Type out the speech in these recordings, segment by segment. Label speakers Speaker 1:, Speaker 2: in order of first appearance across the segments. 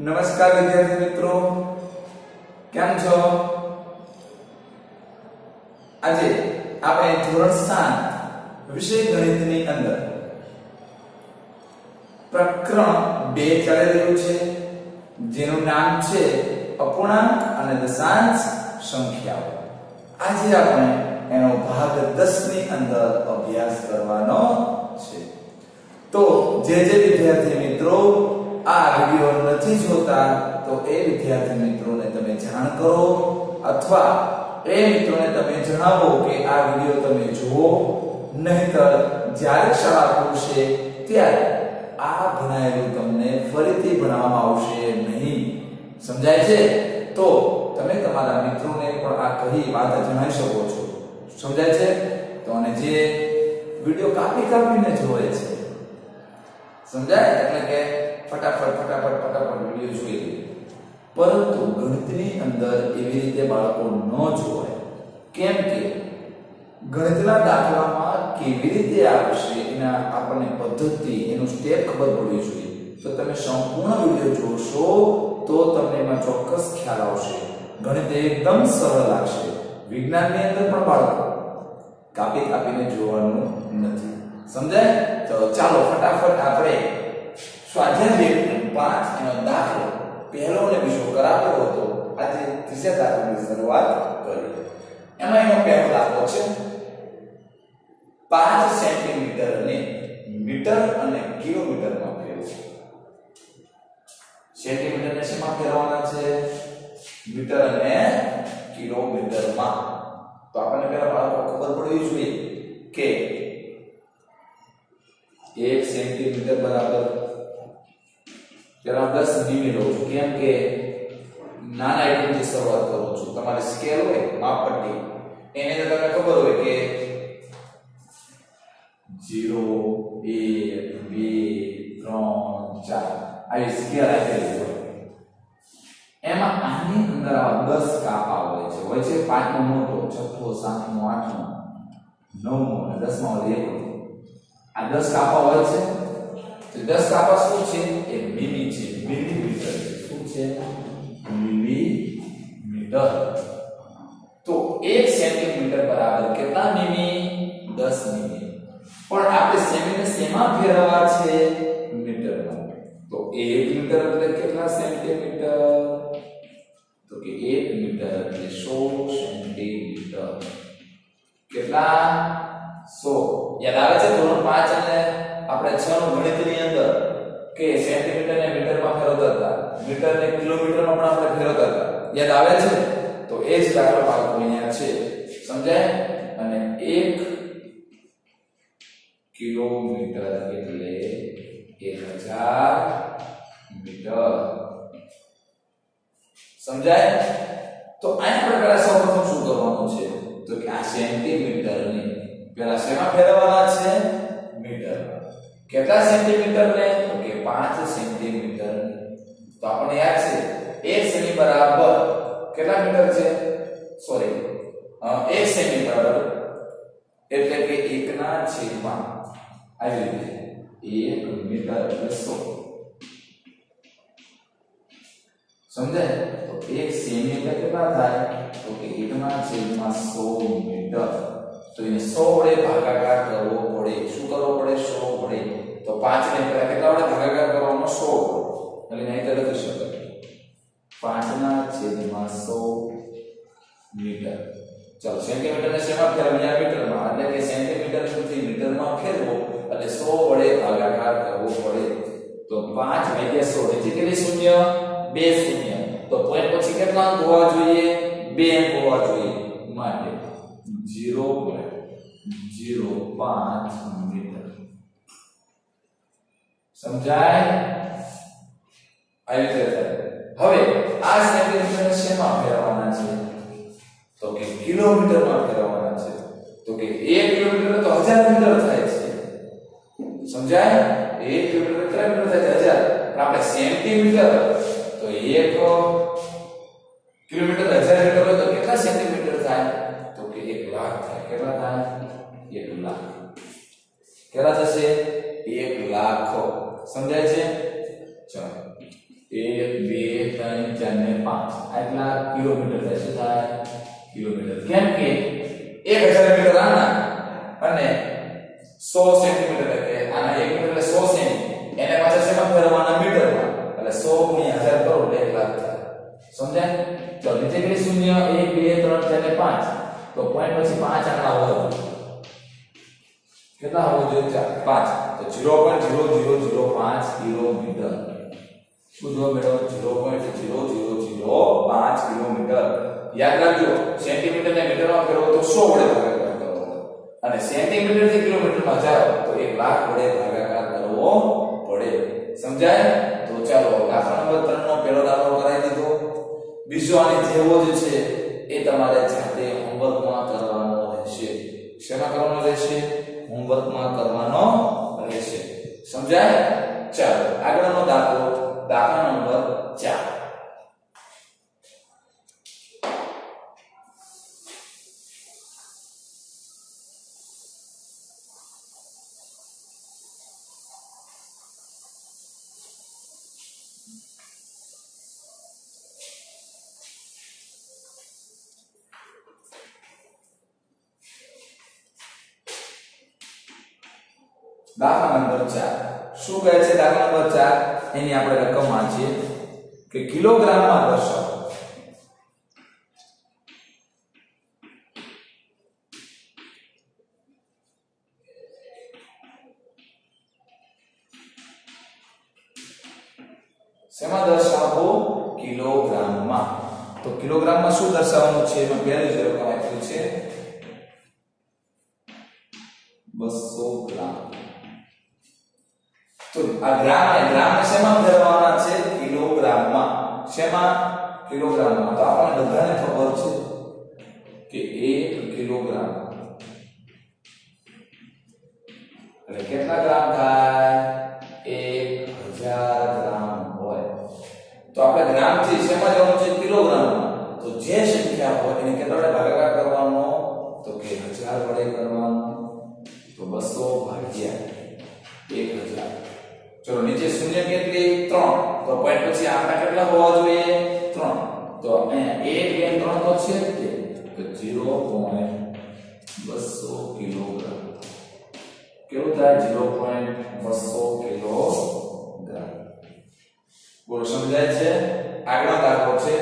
Speaker 1: નમસ્કાર વિદ્યાર્થી મિત્રો, કેમ છો? આજે આપણે ધોરણ 7 વિષય ગણિતની અંદર પ્રકરણ 2 ચાલી રહ્યું છે, જેનું નામ છે અપૂર્ણાંક અને દશાંશ સંખ્યાઓ. આજે આપણે એનો ભાગ 10 ની અંદર અભ્યાસ કરવાનો છે. તો જે વિદ્યાર્થી મિત્રો આ વિડિયો નથી જોતા તો એ વિદ્યાર્થી મિત્રોને તમે જાણ કરો, અથવા એ મિત્રોને તમે જણાવો કે આ વિડિયો તમે જુઓ, નહીંતર જ્યારે શાળા ખુલશે ત્યારે આ ભણાયેલું તમને ફરીથી ભણાવવામાં આવશે નહીં. સમજાય છે? તો તમે તમારા મિત્રોને પણ આ કહી વાત જણાવી શકો છો. સમજાય છે? તો અને જે વિડિયો કાપીને જોવે છે, સમજાય, એટલે કે ફટાફટ વિડિયો જોઈ લે, પરંતુ ગણિતની અંદર એવી રીતે બાળકો ન જોવાય. કેમ કે ગણિતના દાખલામાં કેવી રીતે આવશે એના આપણને પદ્ધતિ, એનું સ્ટેપ ખબર પડવી જોઈએ. તો તમે સંપૂર્ણ વિડિયો જોશો તો તમને એમાં ચોક્કસ ખ્યાલ આવશે. ગણિત એકદમ સરળ લાગશે. વિજ્ઞાનની અંદર પણ બાળકો કાપીને જોવાનું નથી. સમજાય? તો ચાલો ફટાફટ આપણે સ્વાધ્યાય 5 એનો દાખલો પહેલો અને બીજો કરાવ્યો હતો. આજે ત્રીજા દાખલાની શરૂઆત કરીએ. એમાં એનો પહેલો દાખલો છે 5 સેન્ટીમીટરને મીટર અને કિલોમીટરમાં ફેરવો. સેન્ટીમીટરને શેમાં ફેરવવાના છે? મીટર અને કિલોમીટરમાં. તો આપણને પહેલા બાળકો ખબર પડવી જોઈએ કે 1 સેન્ટીમીટર બરાબર પેલા 10 મીમી લઉં છું. કેમ કે નાના આઈટમથી શરૂઆત કરું છું. તમારે સ્કેલ હોય, માપપટ્ટી, એને તો તમને ખબર હોય કે 0 1 2 3 4 આવી સ્કેલ આપેલી હોય. એમાં આની અંદર આવા 10 કાપા હોય છે. પાંચમો મોટો, છઠ્ઠો, સાતમો, આઠમો, નવમો અને 10મો એક. આ 10 કાપા હોય છે. તો 10 કાપા શું છે? એ મિલી છે, મિલીમીટર છે. શું છે? મિલીમીટર. તો 1 સેન્ટીમીટર બરાબર કેટલા મીમી? 10 મીમી. પણ આપણે સેમીને શેમાં ફેરવવા છે? મીટરમાં. તો 1 મીટર એટલે કેટલા સેન્ટીમીટર? તો કે 1 મીટર એટલે 100 સેન્ટીમીટર. કેટલા? 100. યાદ આવે છે ધોરણ 5 અને આપણે 6 નું ગણિતની અંદર કે સેન્ટીમીટર ને મીટરમાં ફેરવતા હતા, મીટર ને કિલોમીટરમાં પણ આપણે ફેરવતા હતા. યાદ આવે છે? તો એ જ દાખલો બાળકો અહીંયા છે. સમજાય? અને 1 કિલોમીટર એટલે 1000 મીટર. સમજાય? તો અહીંયા આપણે પહેલા સૌપ્રથમ શું કરવાનું છે? તો કે આ સેન્ટીમીટરને પહેલા શેમાં ફેરવવાના છે? મીટરમાં. કેટલા સેન્ટીમીટર ને? તો કે 5 સેન્ટીમીટર. તો આપણને યાદ છે 1 સેમી બરાબર કેટલા મીટર છે? સોરી, 1 સેમી બરાબર એટલે કે 1 ના છેદમાં આવી રીતે 1 મીટર એટલે 100. સમજાય? તો 1 સેમી એટલે કેટલા થાય? તો કે 1 ના છેદમાં 100 મીટર. તો એને 100 વડે ભાગાકાર કરવો પડે. શું કરવો પડે? 100 વડે. તો 5 ને પહેલા કેટલા વડે ભાગાકાર કરવાનો? 100 વડે. એટલે અહીં લખી શકાય 5 ના છેદમાં 100 મીટર. ચાલો, સેન્ટીમીટર ને શેમાં ફેરવ્યા? મીટરમાં. એટલે કે સેન્ટીમીટર થી મીટરમાં ફેરવો એટલે 100 વડે ભાગાકાર કરવો પડે. તો 5 ભાગ્યા 100 એટલે કેટલી શૂન્ય? 2 શૂન્ય. તો પોઈન્ટ પછી કેટલા અંક હોવા જોઈએ? 2 અંક હોવા જોઈએ. માટે 0.05 મીટર. સમજાય? આવી રીતે. હવે આ સેન્ટીમીટર શેમાં ફેરવવાના છે? તો કે કિલોમીટરમાં ફેરવવાના છે. તો કે 1 કિલોમીટર તો 1000 મીટર થાય છે. સમજાય? 1 કિલોમીટર કેટલા મીટર થાય? 1000. પણ આપણે સેન્ટીમીટર તો 1 કિલોમીટર 1000 મીટર હોય તો કેટલા સેન્ટીમીટર થાય? તો કે 1 લાખ થાય. કેટલા થાય? 1 લાખ. કેટલા થશે? 1 લાખ. સમજાય છે? ચાલો, 1 2 એટલા કિલોમીટર થાય. શું થાય? કિલોમીટર. કેમ કે 1000 મીટર આના અને 100 સેન્ટીમીટર એટલે આના 1 મીટર એટલે 100 સેમી, એને પાછા શેમાં ફેરવવાના? મીટરમાં. એટલે 100 ગુણ્યા 1000 કરો એટલે 1 લાખ થાય. સમજાય? તો નીચે કેટલી શૂન્ય? 1 2 3 4 ને 5. તો પોઈન્ટ પછી 5 આંકડા હોય. કેટલા હોવો જોઈએ? 5. તો 0.0005 કિલોમીટર. શું જવાબ મેળવો? 0.0005 કિલોમીટર. યાદ રાખજો, સેન્ટીમીટર ને મીટરમાં ફેરવો તો 100 વડે ભાગાકાર કરવો, અને સેન્ટીમીટર થી કિલોમીટરમાં જાઓ તો 1 લાખ વડે ભાગાકાર કરવો પડે. સમજાય? તો ચાલો દાખલા નંબર 3 નો પહેલો દાખલો કરાવી દીધો. બીજો આની જેવો જ છે, એ તમારે જાતે હોમવર્કમાં કરવાનો રહેશે. શેમાં કરવાનો રહેશે? હોમવર્કમાં કરવાનો રહેશે. સમજાય? ચાલો આગળનો દાખલો, દાખલા નંબર 4. દાખલા નંબર 4 શું કહે છે? દાખલા નંબર 4 એની આપણે રકમ વાંચીએ કે કિલોગ્રામમાં દર્શાવો. શેમાં દર્શાવો? કિલોગ્રામમાં. તો કિલોગ્રામમાં શું દર્શાવવાનું છે? એમાં પહેલી જ રકમ આપ્યું છે 200 ગ્રામ. તો આ ગ્રામ શેમાં ફેરવવાના છે? કિલોગ્રામમાં. શેમાં? કિલોગ્રામમાં. તો આપણને બધાને ખબર છે કે 1 કિલોગ્રામ એટલે કેટલા ગ્રામ થાય? 1000 ગ્રામ હોય. તો આપણે ગ્રામ થી શેમાં જવાનું છે? કિલોગ્રામમાં. તો જે સંખ્યા હોય એને કેટલા વડે ભાગાકાર કરવાનો? તો કે 1000 વડે કરવાનો. તો 200 ભાગ્યા 1000. ચલો નીચે શૂન્ય કેટલી? 3. તો પોઈન્ટ પછી આંકડા કેટલા હોવા જોઈએ? 3. તો અહીંયા 1 2 3 તો છે જ તે. તો 0.200 કિલોગ્રામ. કેવું થાય? 0.200 કિલોગ્રામ. બોલો સમજાય છે? આગળનો દાખલો છે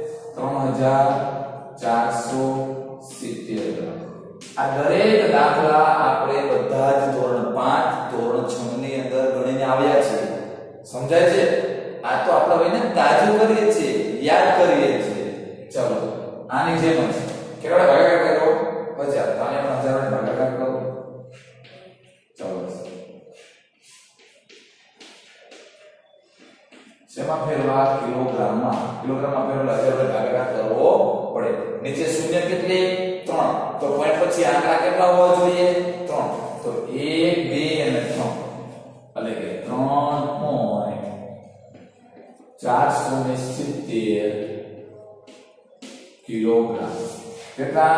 Speaker 1: 3470 ગ્રામ. આ દરેક દાખલા આપણે બધા જ ધોરણ 5 ધોરણ 6 ની અંદર ગણીને આવ્યા છે. સમજાય છે? આ તો આપણે હવે તાજું કરીએ છીએ, યાદ કરીએ છીએ. ચલો આની જેમ જ કેટલા ભાગાકાર કરો? 1000. તો આને 1000 વડે ભાગાકાર કરો. ચલો શેમાં ફેરવા? કિલોગ્રામમાં. કિલોગ્રામમાં ફેરવા 1000 વડે ભાગાકાર કરવો પડે. નીચે શૂન્ય કેટલી? 3. તો પોઈન્ટ પછી આંકડા કેટલા હોવા જોઈએ? 3. તો 1 2 અને 3 એટલે કે 3.470 કિલોગ્રામ. કેટલા?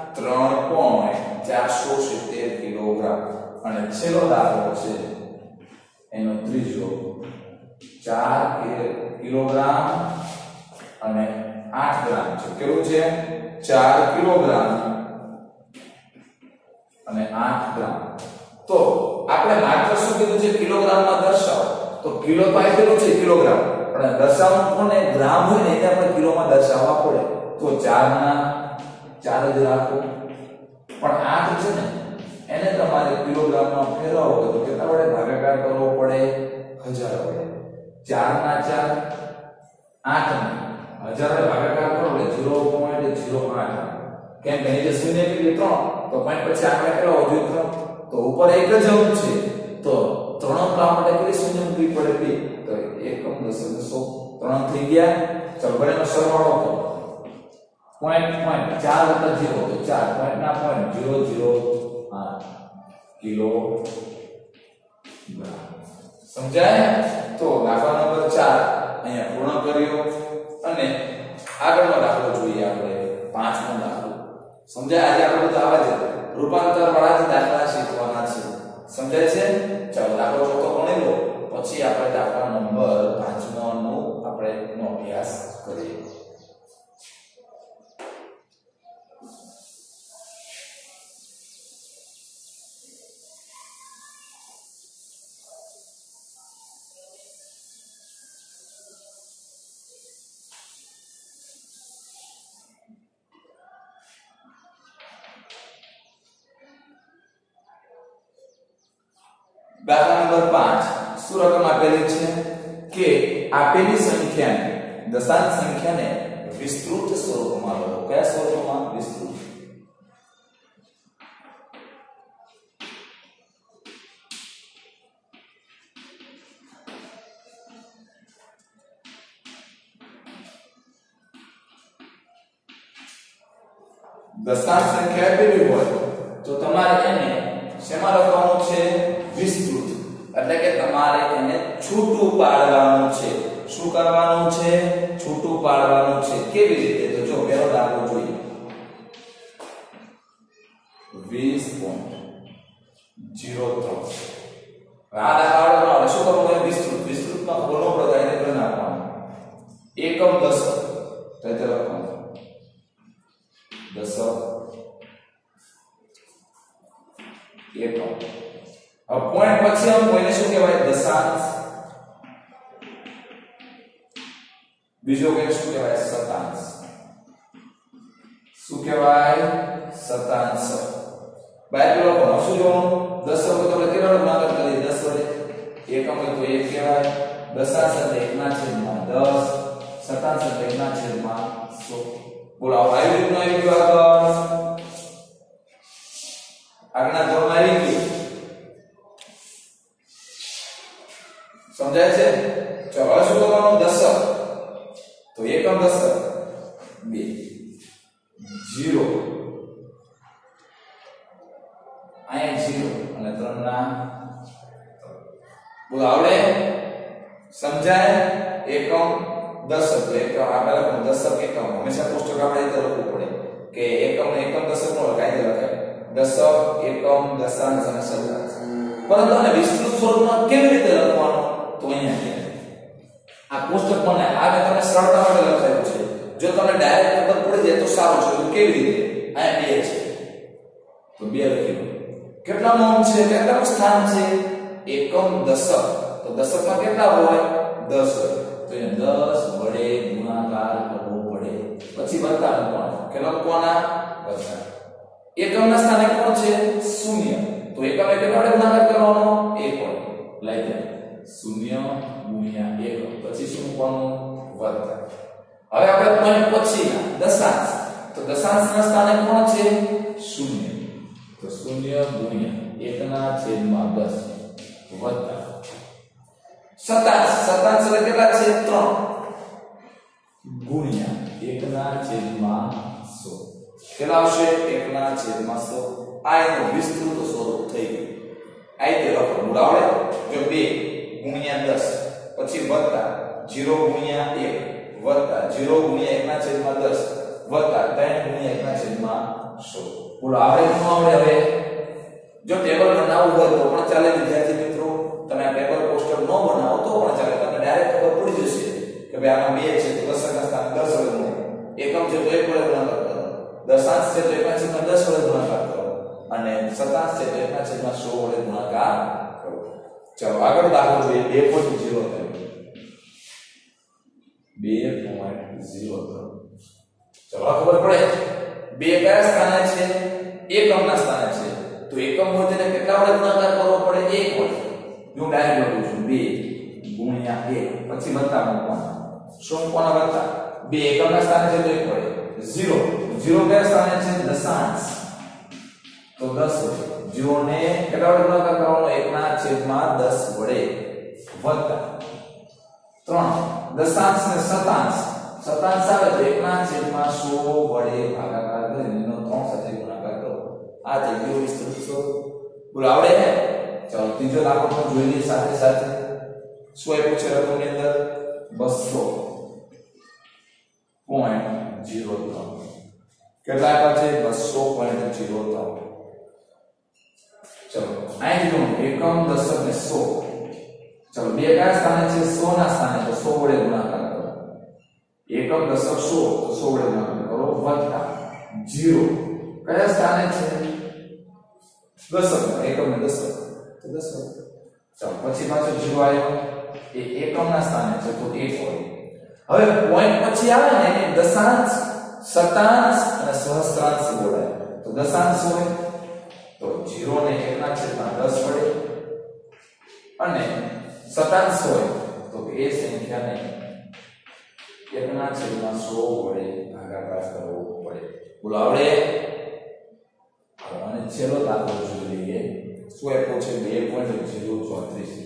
Speaker 1: 3.470 કિલોગ્રામ. અને છેલ્લો દાખલો છે એનો ત્રીજો 4 કિલોગ્રામ અને 8 ગ્રામ છે. કેવું છે? 4 કિલોગ્રામ અને 8 ગ્રામ. તો આપણે માત્ર શું કીધું છે? કિલોગ્રામમાં દર્શાવો. તો કિલો તો આપેલું છે કિલોગ્રામ, પણ દર્શાવવાનું કોને? ગ્રામ હોય ને એને આપણે કિલોમાં દર્શાવવા પડે. તો 4 ના 4 જ રાખો. પણ 8 છે ને એને તમારે કિલોગ્રામમાં ફેરવવો હોય તો કેટલા વડે ભાગાકાર કરવો પડે? 1000 વડે. 4 ના 4 8 ને 1000 વડે ભાગાકાર કરો એટલે 0.08. કેમ કે નીચે શૂન્ય કેટલી? 3. તો પોઈન્ટ પછી આંકડા કેટલા હોવા જોઈએ? 3. તો ઉપર એક જ અંક છે. તો 3 અંક માટે કેટલી શૂન્ય મૂકવી પડે? 2. તો એકમ દશક 3 થઈ ગયા. ચલો બંનેનો સરવાળો કરો. પોઈન્ટ 4 વત્તા 0 તો 4. પોઈન્ટ ના પોઈન્ટ 008 કિલોગ્રામ. સમજાય? તો દાખલા નંબર 4 અહીંયા પૂર્ણ કર્યો. અને આગળનો દાખલો જોઈએ આપણે, 5મો દાખલો. સમજાય? આજે આપણે બધા આવા જ રૂપાંતર વાળા જ દાખલા શીખવાના છે. સમજાય છે? ચાલો દાખલો ચોથો ગણી લો, પછી આપણે દાખલા નંબર 5મો નો આપણે અભ્યાસ કરીએ. દાખલા નંબર 5 શું રકમ આપેલી છે કે આપેલી સંખ્યાને દશાંશ સંખ્યાને વિસ્તૃત સ્વરૂપમાં લખો. કયા સ્વરૂપમાં? વિસ્તૃત. દશાંશ સંખ્યા આપેલી હોય તો તમારે એને શેમાં લખવાનું છે? વિસ્તૃત. એટલે કે તમારે એને છૂટું પાડવાનું છે. શું કરવાનું છે? છૂટું પાડવાનું છે. કેવી રીતે? તો જો પહેલો દાખલો જોઈએ. 20.03. આ દાખલાનો શું કરવું હોય? વિસ્તૃત. વિસ્તૃતમાં બોલો પ્રદાય કરી નાખવાનું. એકમ દશક તો તે લખવાનું દશક એકમ. હવે પોઈન્ટ પછી આમ કોઈને શું કહેવાય? દશાંશ. બીજો કે શું કહેવાય? શતાંશ. શું કહેવાય? શતાંશ. બાય લોકો શું જોવાનું? દશક હોય તો આપણે કેટલા ગુણાકાર કરીએ? 10 વડે. એકમ હોય તો 1 કહેવાય. દશાંશ એટલે 1/10. શતાંશ એટલે 1/100. બોલો આવી રીતનું આવી ગયું. આગળના ધોરણમાં આવી ગયું. સમજાય છે? ચલો હવે શું કરવાનું? દશક તો એકમ દશક 2 0 અહીંયા 0 અને 3 ના. બોલો આવડે? સમજાય? એકમ દશક એકમ આપેલા દશક એકમ હંમેશા કોષ્ટક આપણે રીતે લખવું પડે કે એકમ ને એકમ દશક નો લખાય છે. લખાય દશક, એકમ, દશાંશ અને શતાંશ. પરંતુ આને વિસ્તૃત સ્વરૂપમાં કેવી રીતે લખવાનું? તો અહીંયા છે આ કોષ્ટક પણ આ મેં તમને સરળતા માટે લખાયું છે. જો તમને ડાયરેક્ટ ખબર પડી જાય તો સારું છે. તો કેવી રીતે? અહીંયા 2 છે તો 2 લખી દો. કેટલામું અંક છે? કેટલામું સ્થાન છે? એકમ દશક. તો દશકમાં કેટલા હોય? 10 હોય. તો એ 10 વડે ગુણાકાર કરવો પડે. પછી વત્તા મૂકવાનો. કેટલા મૂકવાના? વત્તા. એકમના સ્થાને કોણ છે? 0. તો એકમ એ કેટલા વડે ગુણાકાર કરવાનો? 1 વડે. લઈ જાય 0 ગુણ્યા 1. પછી શું મૂકવાનું? વત્તા. હવે આપણે પોઈન્ટ પછી દશાંશ. તો દશાંશના સ્થાને કોણ છે? 0. તો 0 ગુણ્યા 1/10 વત્તા શતાંશ. શતાંશ એટલે કેટલા છે? 3 ગુણ્યા 1/100. કેટલા આવશે? 1/100. આ એનું વિસ્તૃત સ્વરૂપ થઈ ગયું. આ રીતે લખો. બોલાવડે જો 2 ગુણ્યા 10 પછી વત્તા 0 ગુણ્યા 1 વત્તા 0 ગુણ્યા 1/10 વત્તા 3 ગુણ્યા 1/100. બોલો આવડે શું આવડે? હવે જો ટેબલ બનાવવું હોય તો પણ ચાલે વિદ્યાર્થી મિત્રો. તમે આ ટેબલ કોષ્ટક ન બનાવો તો પણ ચાલે. તમને ડાયરેક્ટ ખબર પડી જશે કે ભાઈ આમાં 2 છે તો દશકના સ્થાન 10 વડે ગુણાય. એકમ છે તો 1 વડે ગુણાકાર કરો. દશાંશ છે તો 1/10 વડે ગુણાકાર કરો. અને શતાંશ છે તો 1/100 વડે ગુણાકાર કરો. ચાલો આગળ દાખલો જોઈએ. 2.03. 2.03. ચલો ખબર પડે 2 કયા સ્થાને છે? એકમના સ્થાને છે. તો એકમ હોય તેને કેટલા વડે ગુણાકાર કરવો પડે? 1 વડે. હું ડાયરેક્ટ લખું છું 2 ગુણ્યા 1 પછી વત્તા મૂકવાના. શું મૂકવાના? વત્તા. 2 એકમના સ્થાને છે તો 1 વડે. 0 કયા સ્થાને છે? દશાંશ તો 10 વડે. 0 ને કેટલા વડે ગુણાકાર કરવાનો? 1/10 વડે વત્તા 3 દશાંશ ને શતાંશ. શતાંશ આવે તો 1/100 વડે ભાગાકાર કરીને એનો 3 સાથે ગુણાકાર કરો. આ થઈ ગયો વિસ્તૃત સ્વરૂપ. બોલો આવડે? ચાલો ત્રીજો દાખલો પણ જોઈ લઈએ સાથે સાથે. શું આપ્યું છે રકમની અંદર? 200.03. કેટલા આપ્યા છે? 200.03. ચલો અહીં જો એકમ દશક ને 100. ચલો 2 કયા સ્થાને છે? 100 ના સ્થાને તો 100 વડે ગુણાકાર કરો. એકમ દશક 100 તો 100 વડે ગુણાકાર કરો વત્તા 0 કયા સ્થાને છે? દશક. એકમ ને દશક તો 10 વડે. ચાલો પછી પાછો 0 આવ્યો. એ એકમના સ્થાને છે તો 1 વડે. હવે પોઈન્ટ પછી આવે ને દશાંશ, શતાંશ અને સહસ્ત્રાંશ બોલાય. તો દશાંશ હોય તો 0 ને 1/10 વડે શતાંશ હોય તો એ સંખ્યાને 1/100 વડે ભાગાકાર કરવો પડે. બોલો આવડે? અને છેલ્લો દાખલો જોઈ લઈએ. શું આપ્યો છે? 2.034.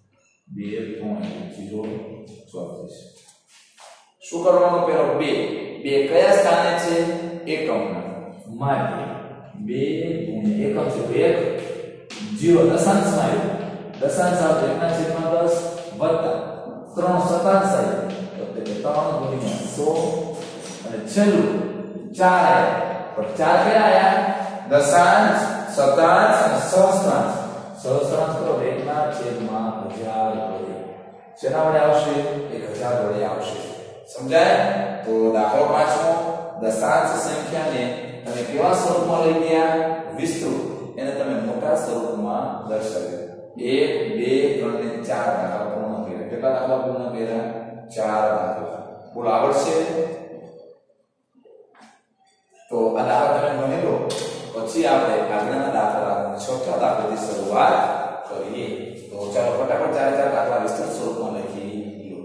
Speaker 1: 2.034. શું કરવાનું? પેલો 2 કયા સ્થાને છે? એકમના માટે 2 ગુણ્યા એકમ છે તો 1 0 દશાંશમાં આવ્યું. દશાંશ આવે 1/10 વત્તા 3 શતાંશ આવ્યો તો તે 3 ગુણ્યા 100 અને છેલ્લું 4 આવ્યા. પણ 4 કયા આયા? દશાંશ, શતાંશ અને સહસ્ત્રાંશ. સહસ્ત્રાંશ કરો 1/1000 વડે. શેના વડે આવશે? 1000 વડે આવશે. સમજાય? તો દાખલો પાંચમો, દશાંશ સંખ્યાને તમે કેવા સ્વરૂપમાં લઈ ગયા? વિસ્તૃત. એને તમે મોટા સ્વરૂપમાં દર્શાવ્યું. 1 2 3 ને 4 દાખલા પૂર્ણ કર્યા. કેટલા દાખલા પૂર્ણ કર્યા? 4 દાખલા. બોલો આવડશે? તો આ દાખલા તમે ગણી લો, પછી આપણે આગળના દાખલા છઠ્ઠા દાખલાથી શરૂઆત કરીએ. તો ચાલો ફટાફટ 4 દાખલા વિસ્તૃત સ્વરૂપમાં લખી લો.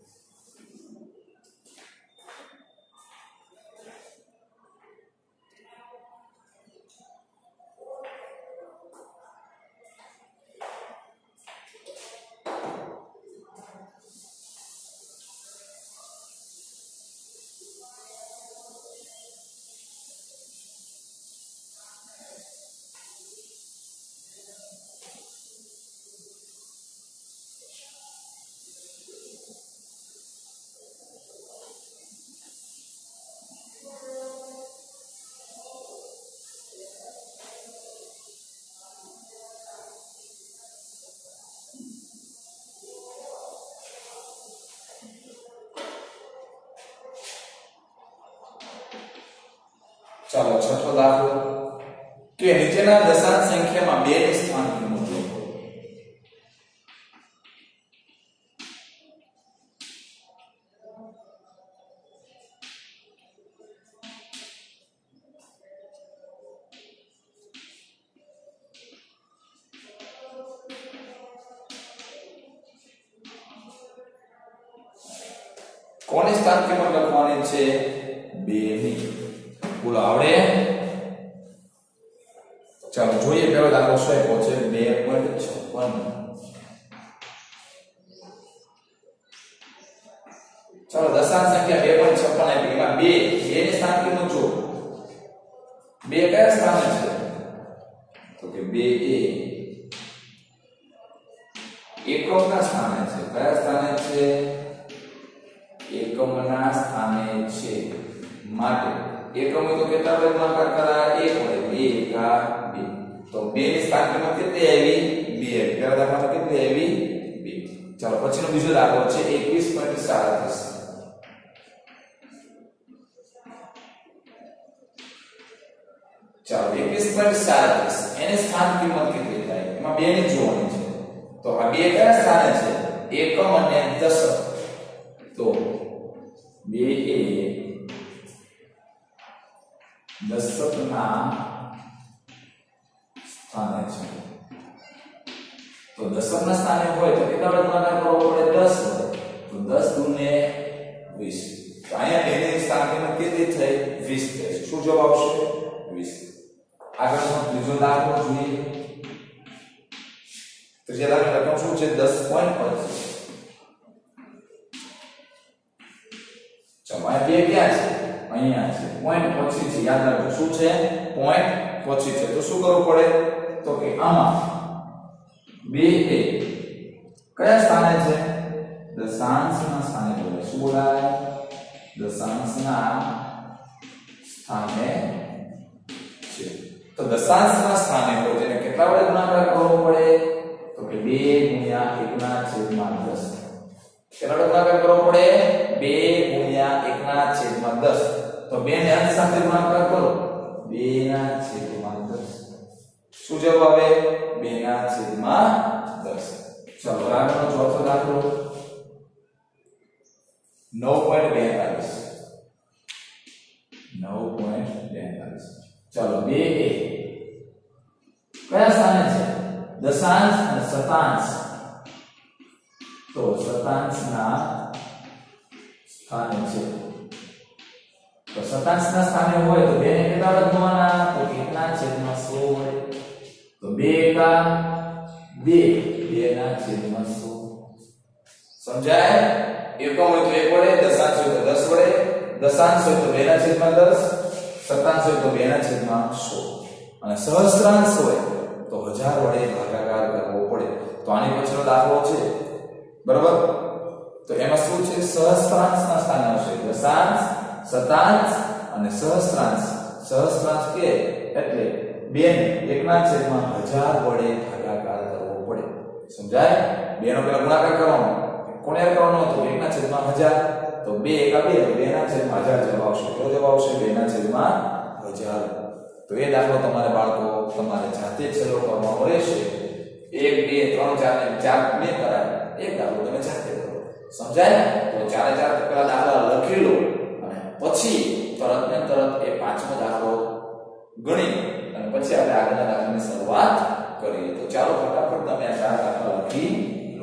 Speaker 1: ચાલો છઠ્ઠો દાખલો કે નીચેના દશાંશ સંખ્યામાં 2 ની સ્થાન કિંમત લખો. કોની સ્થાન કિંમત લખવાની છે? 2 ની. બોલો આવડે? ચાલો જોઈએ પેલો દાખલો શું આપ્યો છે? 2.56. ચાલો દશાંશ સંખ્યા 2.56 આપી. એમાં 2 ની સ્થાન કિંમત જો 2 કયા સ્થાને છે? તો કે 2 એ એકમના સ્થાને છે. કયા સ્થાને છે? એકમના સ્થાને છે. માટે એકમ તો કેટલા વડે ગુણાકાર કરાય? 1 વડે. 2 તો 2 ની સ્થાન કિંમત કેટલી આવી? 2. પેલા દાખલામાં કેટલી આવી? 2. ચાલો પછીનો બીજો દાખલો છે 21.37. ચાલો 21.37 એની સ્થાન કિંમત કેટલી થાય? એમાં 2 ની જોવાની છે. તો આ 2 કયા સ્થાને છે? એકમ અને દશક. તો 2 એ દશકના સ્થાને છે. તો દશકના સ્થાને હોય તો કેટલા વડે ગુણાકાર કરવો પડે? 10 વડે. તો 10 દુને 20. તો અહીંયા એની સ્થાન કિંમત કેટલી થઈ? 20 થઈ. શું જવાબ આવશે? 20. આગળનો ત્રીજો દાખલો જોઈએ. ત્રીજા દાખલાની રકમ શું છે? 10.25. ચાલો આ 2 ક્યાં છે? અહીંયા છે. પોઈન્ટ પછી છે. યાદ રાખજો શું છે? પોઈન્ટ પછી છે. તો શું કરવું પડે? તો કે આમાં 2 એ કયા સ્થાને છે? દશાંશના સ્થાને બોલાય. શું બોલાય? દશાંશના સ્થાને છે. તો દશાંશના સ્થાને હોય તેને કેટલા વડે ગુણાકાર કરવો પડે? તો કે 2 ગુણ્યા 1/10. કેટલા વડે ગુણાકાર કરવો પડે? 2 ગુણ્યા 1/10. તો 2 ને અંશ સાથે ગુણાકાર કરો. 2/10. શું જવાબ આવે? 2/10. ચલો આગળનો ચોથો દાખલો 9.42. 9.42. ચલો 2 એ કયા સ્થાને છે? દશાંશ અને શતાંશ. તો શતાંશના સ્થાને છે તો શતાંશના સ્થાને હોય તો 2 ને કેટલા વડે ગુણવાના તો 1/100 વડે તો 2 એકા 2 2/100 સમજાય એકમ હોય તો 1 વડે દશાંશ હોય તો 10 વડે દશાંશ હોય તો 2/10 શતાંશ હોય તો 2/100 અને સહસ્ત્રાંશ હોય તો 1000 વડે ભાગાકાર કરવો પડે તો આની પછીનો દાખલો છે બરાબર તો એમાં શું છે સહસ્ત્રાંશના સ્થાને આવશે દશાંશ શતાંશ અને સહસ્ત્રાંશ સહસ્ત્રાંશ કે એટલે 2 ને 1/1000 વડે ભાગાકાર કરવો પડે સમજાય 2 નો પેલા ગુણાકાર કરવાનો કોને કરવાનો તો 1/1000 તો 2 એકા 2 તો 2/1000 જવાબ આવશે કયો જવાબ આવશે 2/1000 તો એ દાખલો તમારે બાળકો તમારે જાતે જ શરૂ કરવાનો રહેશે 1 2 3 4 ને 4 ને કરાય એક દાખલો તમે જાતે કરો સમજાય તો 4 પેલા દાખલા લખી લો અને પછી તરત ને તરત એ પાંચમો દાખલો ગણી અને પછી આપણે આગળના દાખલાની શરૂઆત કરીએ તો ચાલો ફટાફટ તમે આ 4 દાખલા લખી લો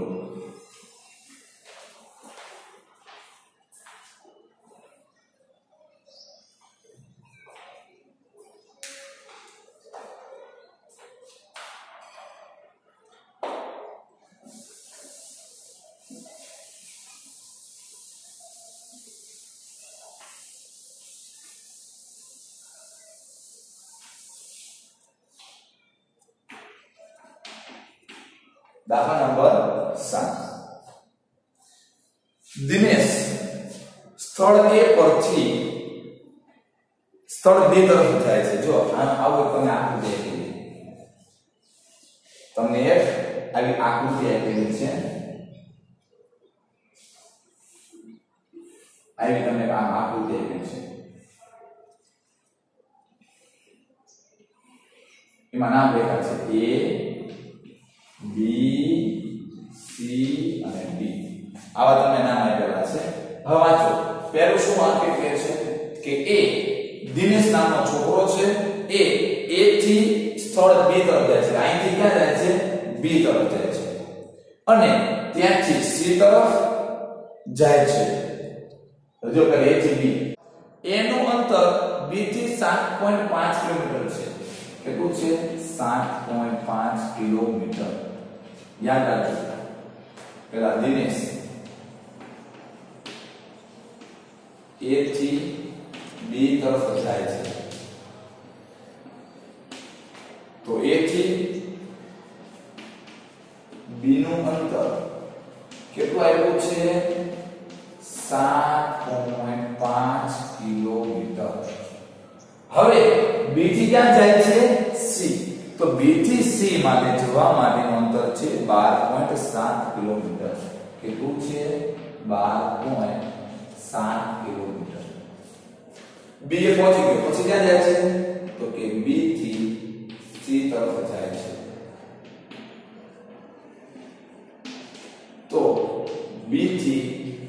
Speaker 1: દાખલા નંબર 7 દિનેશ સ્થળ A પરથી સ્થળ B તરફ જાય છે જો આવું તમે આકૃતિ આપી તમને એક આવી આકૃતિ આપેલી છે આવી તમને આ આકૃતિ આપેલી છે એમાં નામ લખ્યા છે A B C અને D આવા તમે નામ આપેલા છે હવે વાંચો પહેલું શું વાક્ય કહે છે કે A દિનેશ નામનો છોકરો છે A થી સ્થળ B તરફ જાય છે અહીંથી ક્યાં જાય છે B તરફ જાય છે અને ત્યાંથી C તરફ જાય છે જો કે A થી B A નું અંતર B થી 7.5 કિલોમીટર છે કેટલું છે 7.5 કિલોમીટર યાદ રાખજો પેલા દિનેશ A થી B તરફ જાય છે તો A થી B નું અંતર કેટલું આવ્યું છે 7.5 કિલોમીટર હવે B થી ક્યાં જાય છે C તો B થી C માટે જવા માટેનું અંતર છે 12.7 કિલોમીટર કેટલું છે 12.7 કિલોમીટર B એ પહોંચી ગયો પછી ક્યાં જાય છે તો કે B થી C તરફ જાય છે તો B થી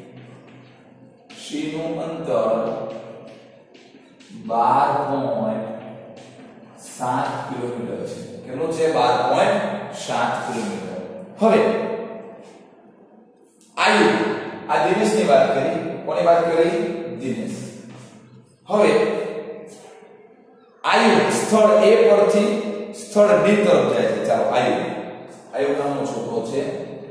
Speaker 1: C નું અંતર 12.7 કિલોમીટર છે કેટલું છે 12.7 કિલોમીટર હવે આયુ આ દિનેશની વાત કરી કોની વાત કરી દિનેશ હવે આયુ સ્થળ A પરથી સ્થળ B તરફ જાય છે ચાલો આયુ નામનો છોકરો છે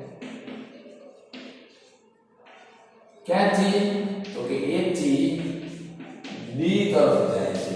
Speaker 1: ક્યાંથી તો કે A થી B તરફ જાય છે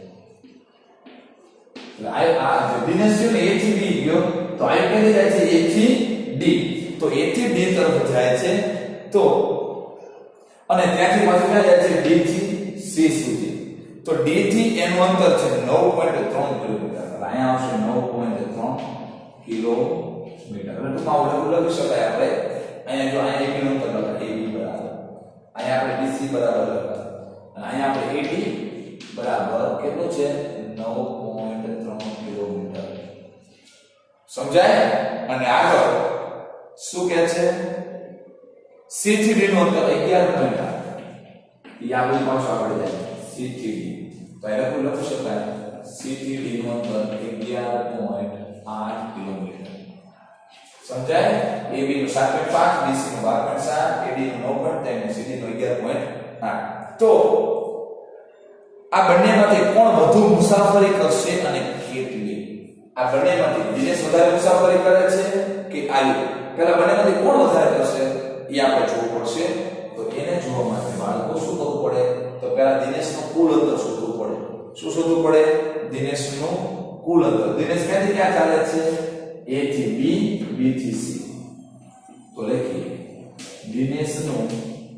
Speaker 1: આ જે દિનેશ છે ને A થી B ગયો તો આયુ ક્યાં જાય છે A થી D તો A થી D તરફ જાય છે તો અને ત્યાંથી પાછું ક્યાં જાય છે D થી C સુધી તો D થી એનું અંતર છે 9.3 કિલોમીટર અહીંયા આવશે 9.3 કિલોમીટર એટલે ટૂંકમાં લખી શકાય આપણે અહીંયા જો અહીંયા એક અંતર લખાય AB બરાબર અહીંયા આપણે BC બરાબર લખાય અને અહીંયા આપણે AD બરાબર કેટલું છે 9.3 કિલોમીટર સમજાય અને આગળ શું કહે છે C થી D નું અંતર 11 કિલોમીટર એ આગળ પાછું આગળ જાય C થી D તો એને કોઈ લખી શકાય C થી D નું અંતર 11.8 કિલોમીટર સમજાય AB નું 7.5, BC નું 12.7, AD નું 9.3 અને CD નું 11.8. તો આ બંનેમાંથી કોણ વધુ મુસાફરી કરશે અને કેટલી? આ બંનેમાંથી દિનેશ વધારે મુસાફરી કરે છે કે આયુ? પહેલા બંનેમાંથી કોણ વધારે કરશે એ આપણે જોવું પડશે. તો એને જોવા માટે બાળકો શું કરવું પડે? તો પહેલા દિનેશનું કુલ અંતર શોધવું પડે. શું શોધવું પડે? દિનેશનું કુલ અંતર. દિનેશ ક્યાંથી ક્યાં ચાલે છે? A થી B, B થી C. તો લખીએ દિનેશનું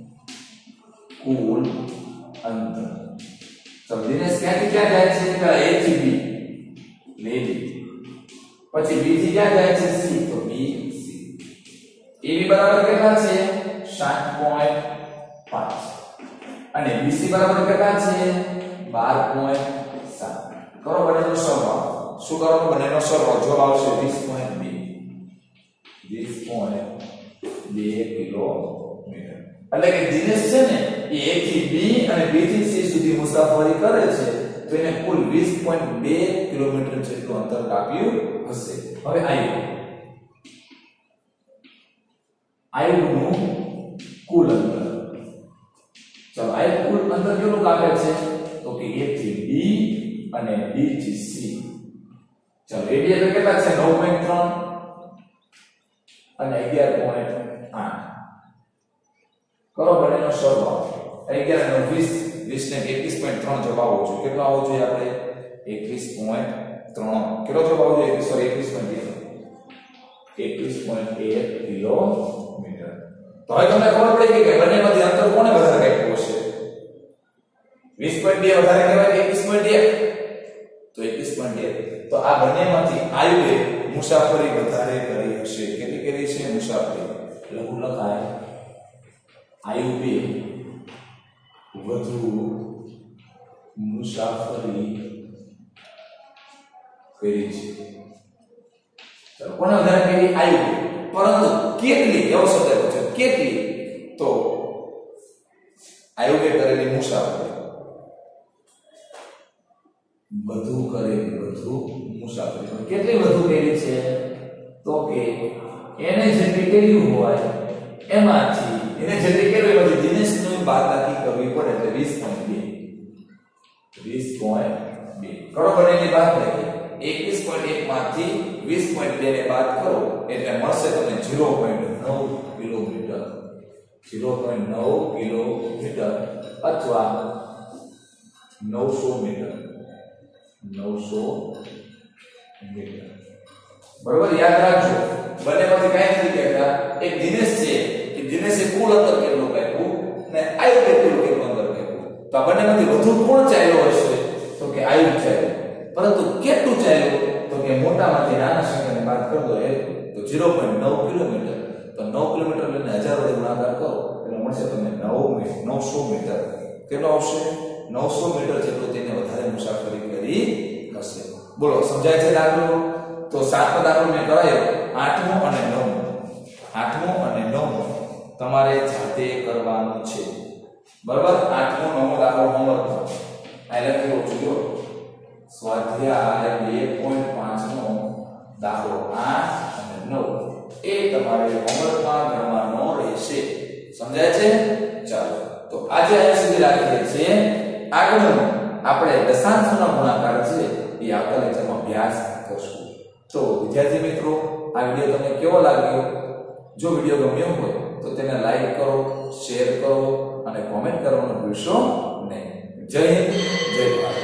Speaker 1: કુલ અંતર. તો દિનેશ ક્યાંથી ક્યાં જાય છે? પહેલા A થી B લઈ લીધી, પછી B થી ક્યાં જાય છે? C. તો B C. AB બરાબર કેટલા છે? 7.5 અને BC બરાબર કેટલા છે? 12.7. કરો બંનેનો સરવાળો. શું કરો? બંનેનો સરવાળો. જવાબ આવશે 20.2 કિલોમીટર. એટલે કે દિનેશ છે ને એ A થી B અને B થી C સુધી મુસાફરી કરે છે, તો એને કુલ 20.2 કિલોમીટર જેટલું અંતર કાપ્યું હશે. હવે આયુનું કુલ અંતર. ચાલો આયુ કુલ અંતર કેટલું કાપે છે? તો કે A થી B અને B થી C. ચાલો AB એટલે કેટલા છે? 9.3 અને 11.8. કરો બંનેનો સરવાળો. 11 અને 20, 20 ને 21.3 જવાબ આવવો જોઈએ. કેટલો આવવો જોઈએ આપણે? 21.3. કેટલો જવાબ આવવો જોઈએ? Sorry 21.1 kilometre. તો હવે તમને ખબર પડી ગઈ કે બંનેમાંથી અંતર કોને વધારે કાપ્યું હશે? 20.2 વધારે કહેવાય કે 21.1? તો 21.1. તો આ બંનેમાંથી આયુએ મુસાફરી વધારે કરી હશે. કેટલી કરી છે મુસાફરી? લઘુ લખાય આયુએ વધુ મુસાફરી કરી છે. ચાલો કોને વધારે કરી? આયુ. પરંતુ કેટલી? એવો શબ્દ છે કેટલી? તો આયુએ કરેલી મુસાફરી વધુ મુસાફરી. કેટલી વધુ કરી છે? તો કે એને જેટલી કરી હોય એમાંથી એને જેટલી કરી હોય દિનેશનું બાદબાકી કરવી પડે એટલે 20.2. કરો બંનેની બાદબાકી. 21.1 માંથી 20.2 ને બાદ કરો એટલે મળશે તમને 0.9 કિલોમીટર. 0.9 કિલોમીટર અથવા 900 મીટર. 900 મીટર. બરોબર યાદ રાખજો. બંનેમાંથી કાઈ નથી કહેતા. એક દિનેશ છે કે દિનેશે કુલ અંતર કેટલું કાપ્યું અને આયુ કેટલું અંતર કાપ્યું. તો આ બંનેમાંથી વધુ કોણ ચાલ્યો હશે? તો કે આયુ ચાલ્યો. પરંતુ કેટલું ચાલ્યું? તો કે મોટામાંથી નાના સંખ્યાને બાદ કરી દો તો 0.9 કિલોમીટર. તો 9 કિલોમીટર લઈને 1000 વડે ગુણાકાર કરો એટલે મળશે તમને 900 મીટર. કેટલો આવશે? 900 મીટર જેટલો તેને વધારે મુસાફરી કરી હશે. બોલો સમજાય છે દાખલો? તો 7મો દાખલો મેં કરાયો. 8મો અને 9મો. 8મો અને 9મો તમારે જાતે કરવાનું છે. બરાબર? 8મો 9મો દાખલો હોમવર્ક આ લખેલો છે જો. સ્વાધ્યાય 2.5 નો દાખલો 8 અને 9 એ તમારે હોમવર્કમાં ગણવાનો રહેશે. સમજાય છે? ચાલો તો આજે અહીંયા સુધી રાખીએ છીએ. આગળનું આપણે દશાંશનો ગુણાકાર છે એ આવતા લેક્ચરમાં અભ્યાસ કરશું. તો વિદ્યાર્થી મિત્રો આ વિડિયો તમને કેવો લાગ્યો? જો વિડિયો ગમ્યો હોય તો તેને લાઈક કરો, શેર કરો અને કોમેન્ટ કરવાનું ભૂલશો નહીં. જય હિન્દ, જય ભારત.